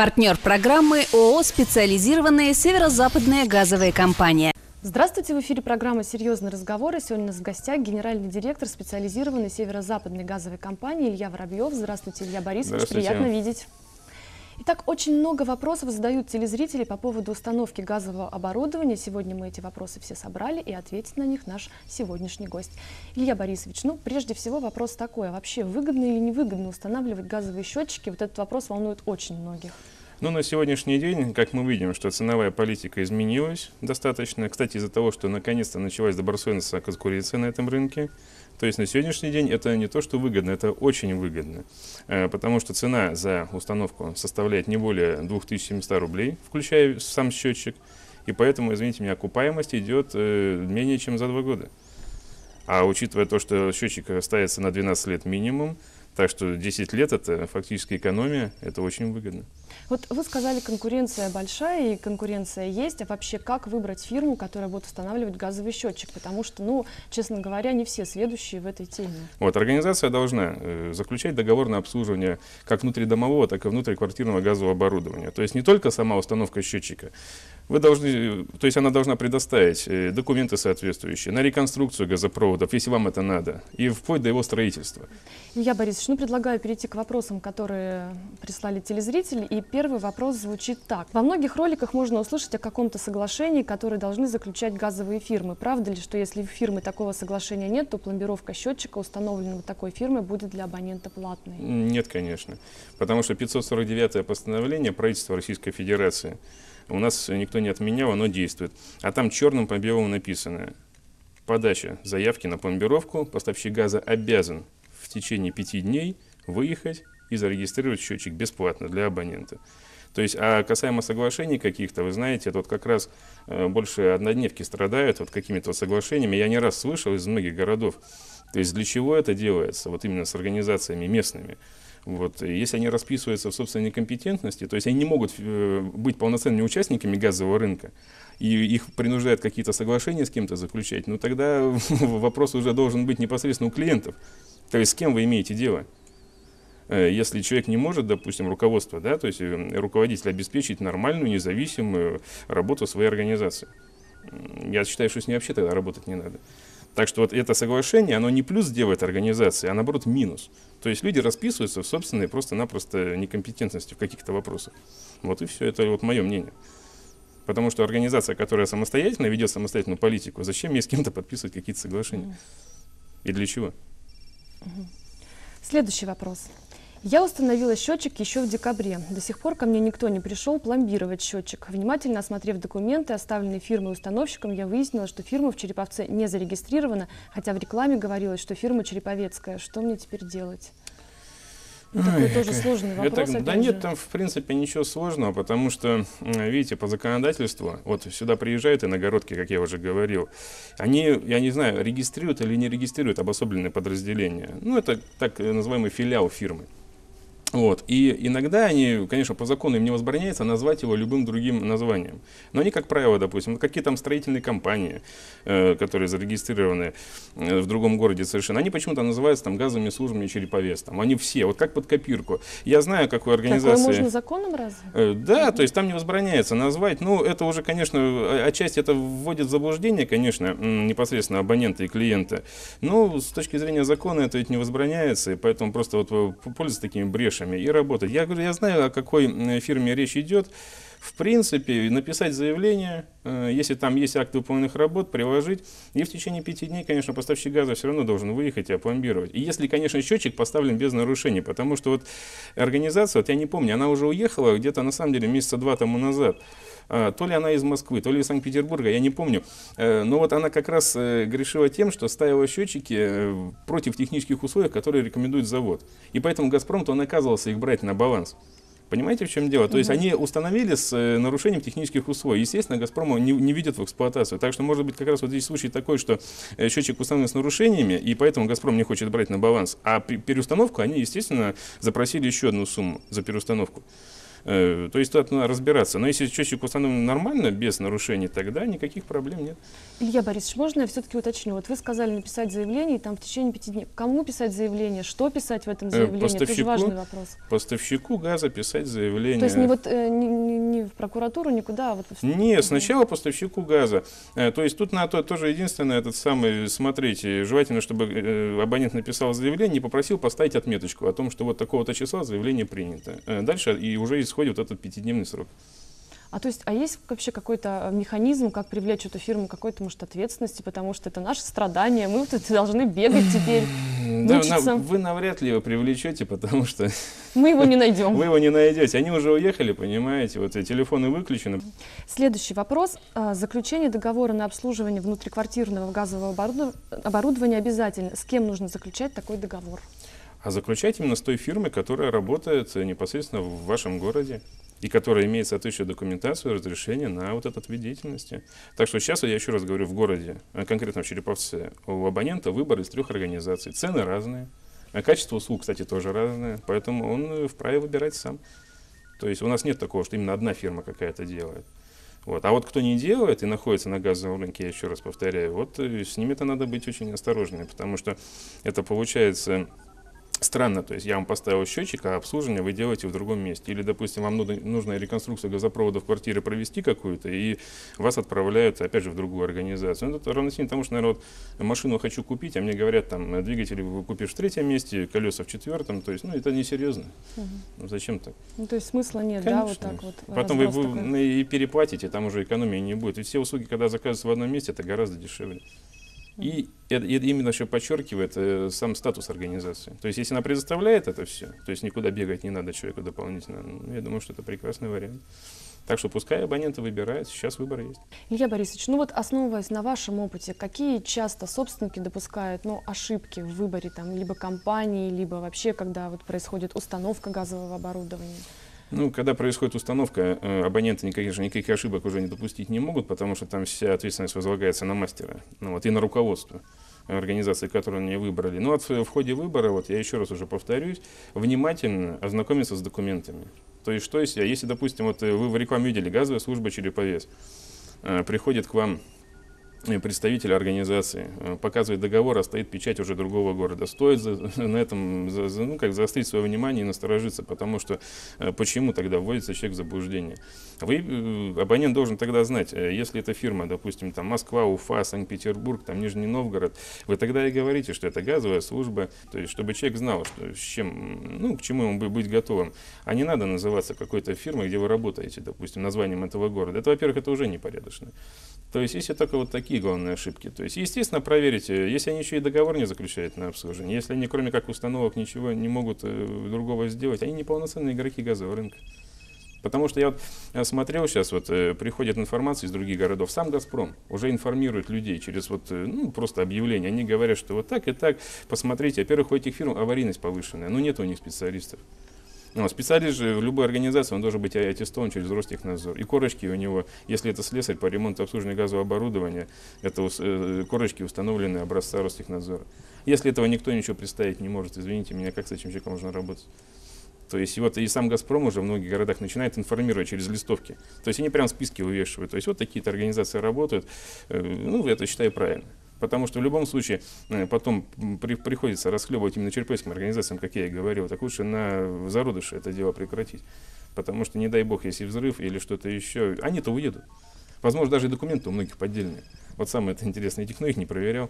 Партнер программы ООО «Специализированные северо-западные газовые компании». Здравствуйте, в эфире программа «Серьезные разговоры». Сегодня у нас в гостях генеральный директор специализированной северо-западной газовой компании Илья Воробьев. Здравствуйте, Илья Борисович, приятно видеть. Итак, очень много вопросов задают телезрители по поводу установки газового оборудования. Сегодня мы эти вопросы все собрали, и ответит на них наш сегодняшний гость. Илья Борисович, прежде всего вопрос такой, а вообще выгодно или невыгодно устанавливать газовые счетчики? Вот этот вопрос волнует очень многих. На сегодняшний день, как мы видим, что ценовая политика изменилась достаточно. Кстати, из-за того, что наконец-то началась добросовестная конкуренция на этом рынке. То есть на сегодняшний день это не то, что выгодно, это очень выгодно. Потому что цена за установку составляет не более 2700 рублей, включая сам счетчик. И поэтому, извините меня, окупаемость идет менее чем за 2 года. А учитывая то, что счетчик ставится на 12 лет минимум, так что 10 лет это фактически экономия, это очень выгодно. Вот вы сказали, конкуренция большая и конкуренция есть, а вообще как выбрать фирму, которая будет устанавливать газовый счетчик? Потому что, честно говоря, не все сведущие в этой теме. Организация должна заключать договор на обслуживание как внутридомового, так и внутриквартирного газового оборудования. То есть не только сама установка счетчика. Она должна предоставить документы соответствующие на реконструкцию газопроводов, если вам это надо, и вплоть до его строительства. Илья Борисович, предлагаю перейти к вопросам, которые прислали телезрители. И первый вопрос звучит так. Во многих роликах можно услышать о каком-то соглашении, которое должны заключать газовые фирмы. Правда ли, что если у фирмы такого соглашения нет, то пломбировка счетчика, установленного такой фирмой, будет для абонента платной? Нет, конечно. Потому что 549-е постановление правительства Российской Федерации у нас никто не отменял, оно действует. А там черным по белому написано: подача заявки на пломбировку, поставщик газа обязан в течение 5 дней выехать и зарегистрировать счетчик бесплатно для абонента. То есть, а касаемо соглашений каких-то, вы знаете, это как раз больше однодневки страдают какими-то соглашениями. Я не раз слышал из многих городов. То есть для чего это делается, именно с организациями местными. Если они расписываются в собственной некомпетентности, то есть они не могут быть полноценными участниками газового рынка, и их принуждают какие-то соглашения с кем-то заключать, тогда вопрос уже должен быть непосредственно у клиентов. То есть с кем вы имеете дело? Если человек не может, допустим, руководство, то есть руководитель обеспечить нормальную, независимую работу своей организации. Я считаю, что с ней вообще тогда работать не надо. Так что это соглашение, оно не плюс делает организации, а наоборот минус. То есть люди расписываются в собственной просто-напросто некомпетентности в каких-то вопросах. И все, это мое мнение. Потому что организация, которая самостоятельно ведет самостоятельную политику, зачем ей с кем-то подписывать какие-то соглашения? И для чего? Следующий вопрос. Я установила счетчик еще в декабре. До сих пор ко мне никто не пришел пломбировать счетчик. Внимательно осмотрев документы, оставленные фирмой-установщиком, я выяснила, что фирма в Череповце не зарегистрирована, хотя в рекламе говорилось, что фирма череповецкая. Что мне теперь делать? Такой тоже сложный вопрос. Нет, там в принципе ничего сложного, потому что, видите, по законодательству, сюда приезжают иногородки, как я уже говорил, они, я не знаю, регистрируют или не регистрируют обособленные подразделения. Это так называемый филиал фирмы. И иногда они, конечно, по закону им не возбраняется назвать его любым другим названием. Но они, как правило, допустим, какие там строительные компании, которые зарегистрированы в другом городе совершенно, они почему-то называются газовыми службами Череповец. Они все, как под копирку. Я знаю, какой организации... Такое можно законом разве? Да, то есть там не возбраняется назвать. Это уже, конечно, отчасти это вводит в заблуждение, конечно, непосредственно абонента и клиента. Но с точки зрения закона это ведь не возбраняется, и поэтому просто пользуются такими брешами и работать. Я говорю, я знаю, о какой фирме речь идет. В принципе, написать заявление, если там есть акт выполненных работ, приложить, и в течение 5 дней, конечно, поставщик газа все равно должен выехать и опломбировать. И если, конечно, счетчик поставлен без нарушений, потому что организация, я не помню, она уже уехала где-то, на самом деле, месяца 2 тому назад. То ли она из Москвы, то ли из Санкт-Петербурга, я не помню. Но она как раз грешила тем, что ставила счетчики против технических условий, которые рекомендует завод. И поэтому «Газпром» он отказывался их брать на баланс. Понимаете, в чем дело? То есть они установили с нарушением технических условий. Естественно, «Газпром» не видят в эксплуатацию. Так что может быть как раз здесь случай такой, что счетчик установлен с нарушениями, и поэтому «Газпром» не хочет брать на баланс. А переустановку они, естественно, запросили еще одну сумму за переустановку. То есть тут надо разбираться. Но если счетчик установлен нормально, без нарушений, тогда никаких проблем нет. Илья Борисович, можно я все-таки уточню? Вот вы сказали написать заявление, и там в течение 5 дней. Кому писать заявление? Что писать в этом заявлении? Это же важный вопрос. Поставщику газа писать заявление. То есть не в прокуратуру, никуда? А вот... Нет, сначала поставщику газа. То есть тут надо тоже единственное, смотрите, желательно, чтобы абонент написал заявление и попросил поставить отметочку о том, что вот такого-то числа заявление принято. Дальше и уже исходит вот этот 5-дневный срок. А есть вообще какой-то механизм, как привлечь эту фирму к какой-то, может, ответственности, потому что это наше страдание, мы тут должны бегать теперь, мучиться. Вы навряд ли его привлечете, потому что... Мы его не найдем. Вы его не найдете. Они уже уехали, понимаете, вот телефоны выключены. Следующий вопрос. Заключение договора на обслуживание внутриквартирного газового оборудования обязательно. С кем нужно заключать такой договор? А заключать именно с той фирмой, которая работает непосредственно в вашем городе и которая имеет соответствующую документацию, разрешение на вот этот вид деятельности. Так что сейчас, я еще раз говорю, в городе, конкретно в Череповце, у абонента выбор из 3 организаций. Цены разные, качество услуг, кстати, тоже разное, поэтому он вправе выбирать сам. То есть у нас нет такого, что именно одна фирма какая-то делает. Вот. А вот кто не делает и находится на газовом рынке, я еще раз повторяю, вот с ними-то надо быть очень осторожными, потому что это получается... Странно, то есть я вам поставил счетчик, а обслуживание вы делаете в другом месте. Или, допустим, вам нужно реконструкцию газопровода в квартире провести какую-то, и вас отправляют, опять же, в другую организацию. Ну, это равносильно тому, что, наверное, вот машину хочу купить, а мне говорят, там, двигатель вы купишь в 3-м месте, колеса в 4-м, то есть, это несерьезно. Ну, зачем так? Ну, то есть смысла нет, конечно. Да, вот так вот. Потом вы и переплатите, там уже экономии не будет. Ведь все услуги, когда заказываются в одном месте, это гораздо дешевле. И это именно еще подчеркивает сам статус организации. То есть, если она предоставляет это все, то есть никуда бегать не надо человеку дополнительно, я думаю, что это прекрасный вариант. Так что пускай абоненты выбирают, сейчас выбор есть. Илья Борисович, основываясь на вашем опыте, какие часто собственники допускают ошибки в выборе либо компании, либо вообще, когда происходит установка газового оборудования? Когда происходит установка, абоненты, конечно, никаких ошибок уже не допустить не могут, потому что там вся ответственность возлагается на мастера, и на руководство организации, которую они выбрали. В ходе выбора, я еще раз уже повторюсь, внимательно ознакомиться с документами. То есть, если, допустим, вы в рекламе видели, газовая служба Череповец, приходит к вам представитель организации, показывает договор, а стоит печать уже другого города. Стоит на этом заострить свое внимание и насторожиться, потому что почему тогда вводится человек в заблуждение? Абонент должен тогда знать, если эта фирма, допустим, Москва, Уфа, Санкт-Петербург, Нижний Новгород, вы тогда и говорите, что это газовая служба, то есть чтобы человек знал, что, к чему ему быть готовым. А не надо называться какой-то фирмой, где вы работаете, допустим, названием этого города. Это, во-первых, это уже непорядочно. То есть, если только такие главные ошибки. То есть, естественно, проверите, если они еще и договор не заключают на обслуживание, если они, кроме как установок, ничего не могут другого сделать, они неполноценные игроки газового рынка. Потому что я смотрел сейчас, приходит информация из других городов, сам «Газпром» уже информирует людей через просто объявление. Они говорят, что так и так, посмотрите, во-первых, у этих фирм аварийность повышенная, но нет у них специалистов. Специалист же в любой организации, он должен быть аттестован через Ростехнадзор. И корочки у него, если это слесарь по ремонту и обслуживанию газового оборудования, это корочки установлены образца Ростехнадзора. Если этого никто ничего представить не может, извините меня, как с этим человеком можно работать? То есть и сам «Газпром» уже в многих городах начинает информировать через листовки. То есть они прям списки вывешивают. То есть такие-то организации работают. Это считаю правильно. Потому что в любом случае потом приходится расхлебывать именно череповецким организациям, как я и говорил. Так лучше на зародыше это дело прекратить. Потому что, не дай бог, если взрыв или что-то еще, они-то уедут. Возможно, даже и документы у многих поддельные. Самое это интересное, никто их не проверял.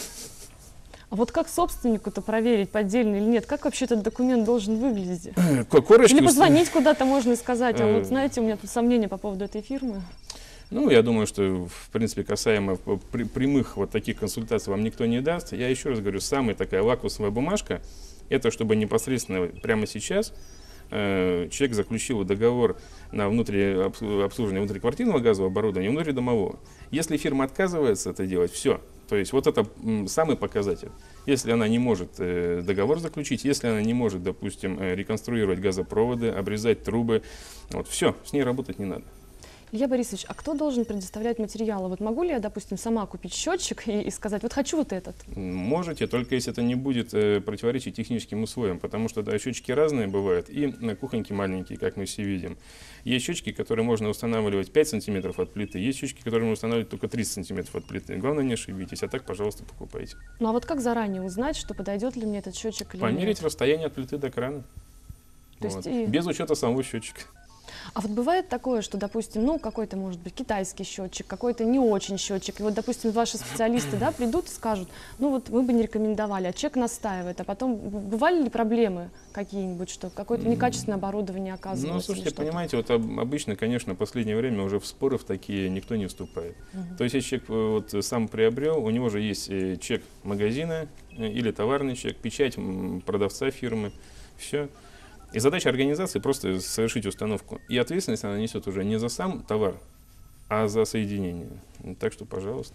А как собственнику-то проверить, поддельный или нет? Как вообще этот документ должен выглядеть? Или позвонить куда-то можно и сказать, знаете, у меня тут сомнения по поводу этой фирмы. Я думаю, что, в принципе, касаемо прямых таких консультаций вам никто не даст. Я еще раз говорю, самая такая лакмусовая бумажка, это чтобы непосредственно прямо сейчас человек заключил договор на обслуживание внутриквартирного газового оборудования и внутридомового. Если фирма отказывается это делать, все. То есть это самый показатель. Если она не может договор заключить, если она не может, допустим, реконструировать газопроводы, обрезать трубы, все, с ней работать не надо. Илья Борисович, а кто должен предоставлять материалы? Вот могу ли я, допустим, сама купить счетчик и сказать, вот хочу вот этот? Можете, только если это не будет противоречить техническим условиям, потому что да, счетчики разные бывают, и на кухоньке маленькие, как мы все видим. Есть счетчики, которые можно устанавливать 5 сантиметров от плиты, есть счетчики, которые можно устанавливать только 30 сантиметров от плиты. Главное, не ошибитесь, а так, пожалуйста, покупайте. Ну а вот как заранее узнать, что подойдет ли мне этот счетчик или нет? Померить расстояние от плиты до крана. Вот. Без учета самого счетчика. А вот бывает такое, что, допустим, ну, какой-то, может быть, китайский счетчик, какой-то не очень счетчик, и вот, допустим, ваши специалисты, да, придут и скажут, ну, вот мы бы не рекомендовали, а человек настаивает, а потом бывали ли проблемы какие-нибудь, что какое-то некачественное оборудование оказывается? Ну, слушайте, понимаете, вот обычно, конечно, в последнее время уже в споры в такие никто не вступает. То есть, если человек вот сам приобрел, у него же есть чек магазина или товарный чек, печать продавца фирмы, все. И задача организации просто совершить установку. И ответственность она несет уже не за сам товар, а за соединение. Так что, пожалуйста,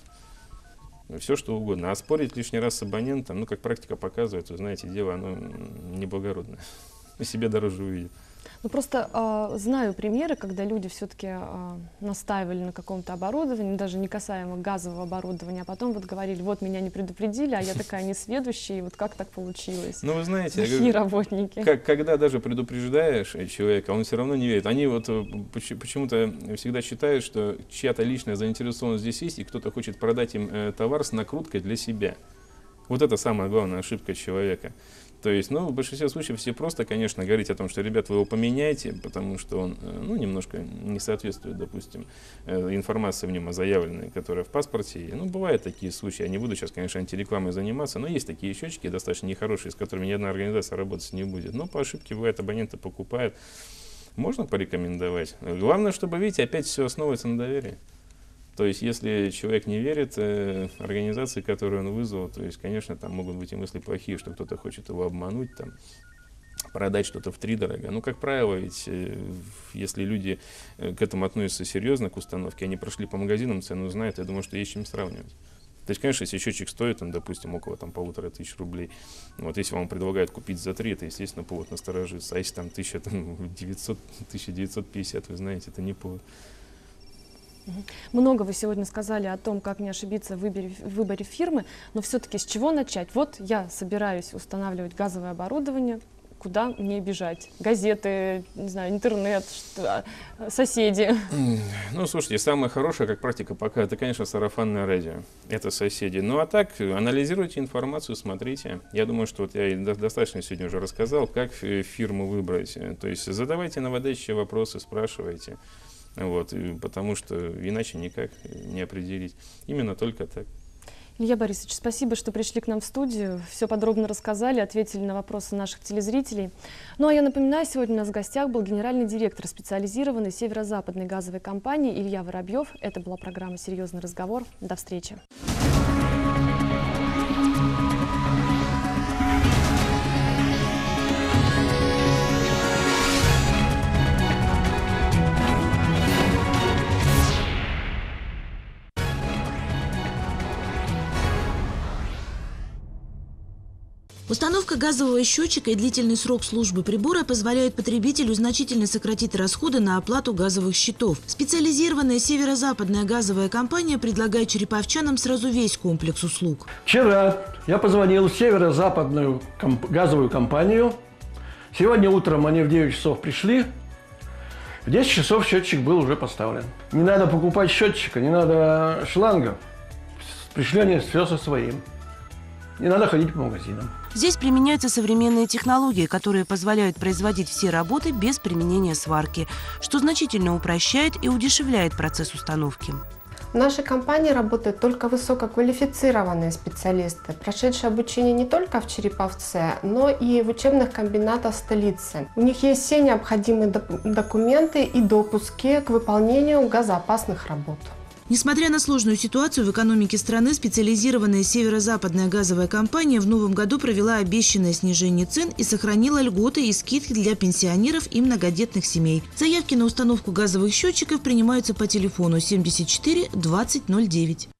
все что угодно. А спорить лишний раз с абонентом, ну, как практика показывает, вы знаете, дело, оно неблагородное. Себе дороже увидит. Ну, просто знаю примеры, когда люди все-таки настаивали на каком-то оборудовании, даже не касаемо газового оборудования, а потом вот говорили, вот меня не предупредили, а я такая несведущая, и вот как так получилось? Ну, вы знаете, плохие работники. Когда даже предупреждаешь человека, он все равно не верит. Они вот почему-то всегда считают, что чья-то личная заинтересованность здесь есть, и кто-то хочет продать им товар с накруткой для себя. Вот это самая главная ошибка человека. То есть, ну, в большинстве случаев все просто, конечно, говорить о том, что, ребят, вы его поменяйте, потому что он, ну, немножко не соответствует, допустим, информации в нем заявленной, которая в паспорте. Ну, бывают такие случаи. Я не буду сейчас, конечно, антирекламой заниматься, но есть такие счетчики достаточно нехорошие, с которыми ни одна организация работать не будет. Но по ошибке, бывает, абоненты покупают. Можно порекомендовать. Главное, чтобы, видите, опять все основывается на доверии. То есть, если человек не верит организации, которую он вызвал, то есть, конечно, там могут быть и мысли плохие, что кто-то хочет его обмануть, там, продать что-то втридорога. Ну, как правило, ведь если люди к этому относятся серьезно, к установке, они прошли по магазинам, цену знают, я думаю, что есть чем сравнивать. То есть, конечно, если счетчик стоит, там, допустим, около 1500 рублей, вот, если вам предлагают купить за 3, это, естественно, повод насторожиться. А если там 1900, 1950, вы знаете, это не повод. Много вы сегодня сказали о том, как не ошибиться в выборе фирмы, но все-таки с чего начать? Вот я собираюсь устанавливать газовое оборудование, куда мне бежать? Газеты, не знаю, интернет, соседи? Ну, слушайте, самое хорошее, как практика пока, это, конечно, сарафанное радио. Это соседи. Ну, а так, анализируйте информацию, смотрите. Я думаю, что вот я достаточно сегодня уже рассказал, как фирму выбрать. То есть задавайте наводящие вопросы, спрашивайте. Вот, потому что иначе никак не определить. Именно только так. Илья Борисович, спасибо, что пришли к нам в студию, все подробно рассказали, ответили на вопросы наших телезрителей. Ну а я напоминаю, сегодня у нас в гостях был генеральный директор специализированной северо-западной газовой компании Илья Воробьев. Это была программа «Серьезный разговор». До встречи. Установка газового счетчика и длительный срок службы прибора позволяют потребителю значительно сократить расходы на оплату газовых счетов. Специализированная северо-западная газовая компания предлагает череповчанам сразу весь комплекс услуг. Вчера я позвонил в северо-западную газовую компанию. Сегодня утром они в 9 часов пришли. В 10 часов счетчик был уже поставлен. Не надо покупать счетчика, не надо шлангов. Пришли они все со своим. Не надо ходить по магазинам. Здесь применяются современные технологии, которые позволяют производить все работы без применения сварки, что значительно упрощает и удешевляет процесс установки. В нашей компании работают только высококвалифицированные специалисты, прошедшие обучение не только в Череповце, но и в учебных комбинатах столицы. У них есть все необходимые документы и допуски к выполнению газоопасных работ. Несмотря на сложную ситуацию в экономике страны, специализированная северо-западная газовая компания в новом году провела обещанное снижение цен и сохранила льготы и скидки для пенсионеров и многодетных семей. Заявки на установку газовых счетчиков принимаются по телефону 74 20 09.